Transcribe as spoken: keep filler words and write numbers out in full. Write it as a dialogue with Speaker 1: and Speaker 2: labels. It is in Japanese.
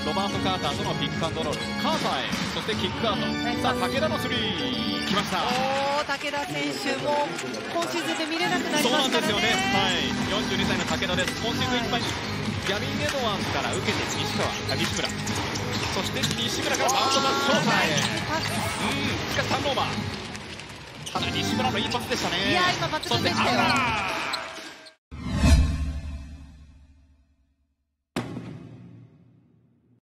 Speaker 1: ロバート・カーターとのピックアンドロール、カーターへ、そしてキックアウト、さあ武田のスリー来ました。
Speaker 2: おお、武田選手も今シーズンで見れなくなりましたからね。
Speaker 1: そうなんですよね、はい、よんじゅうにさいの武田です。今シーズンいっぱいにギャビン・エドワーズから受けて西川、あ西村、そして西村からバウンドがショーターへ、うん、しかしターンオーバー。ただ西村のいいパスでしたね。
Speaker 2: いや今抜群でしたよ。